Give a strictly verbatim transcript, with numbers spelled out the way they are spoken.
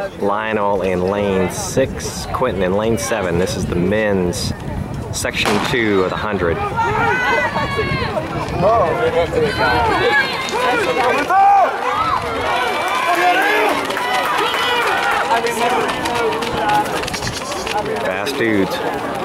Lionel in lane six, Quentin in lane seven. This is the men's section two of the hundred. Fast dudes.